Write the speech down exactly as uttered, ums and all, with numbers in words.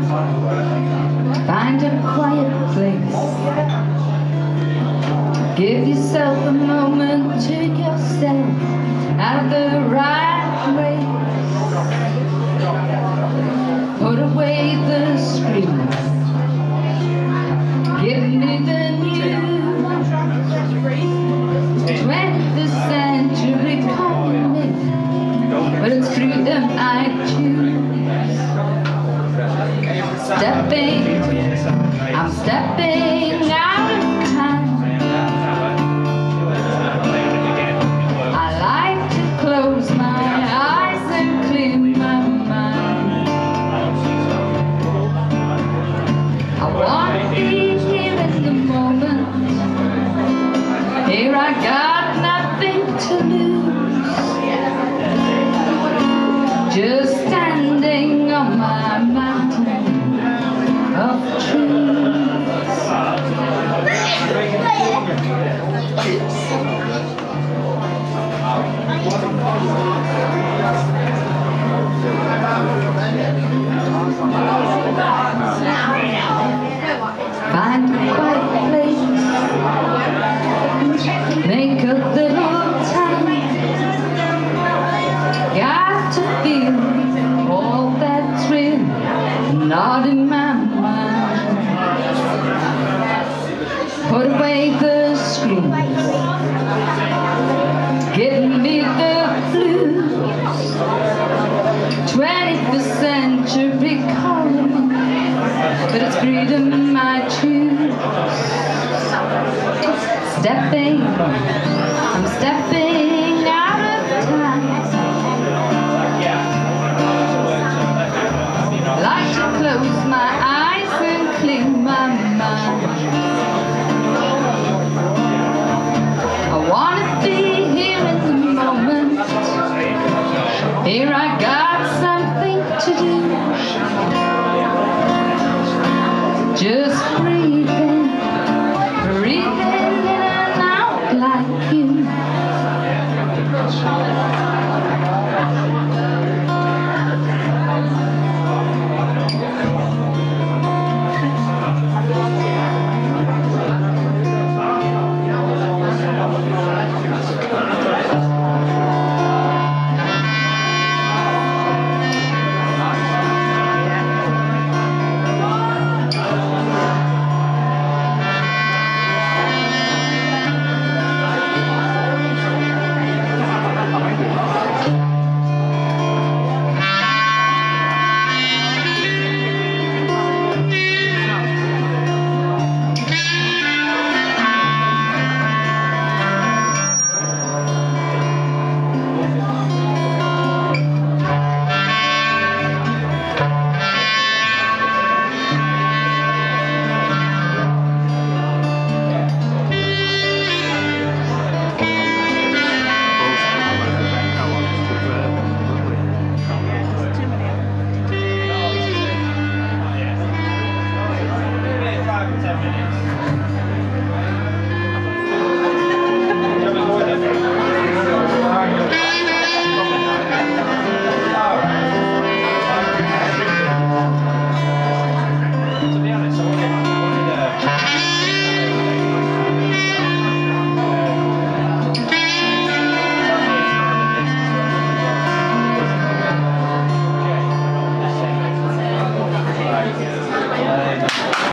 Find a quiet place. Give yourself a moment to yourself out of the right way. Put away the screen. Give me the new twentieth century calling, but it's freedom I choose. Stepping, I'm stepping out of time. I like to close my eyes and clear my mind. I want to be here in the moment. Here I got nothing to lose. Just standing on my mountain of truth. Find a quiet place. Make a little time. Got to feel all that's real, not in my mind. Put away the screens. Give me the blues. twenty-first century calling, but it's freedom I choose. Stepping, I'm stepping out of time. Like to close my eyes and clear my mind. I wanna be here in the moment. Here I got something to do. Just breathing, breathing in and out like you. ten minutes.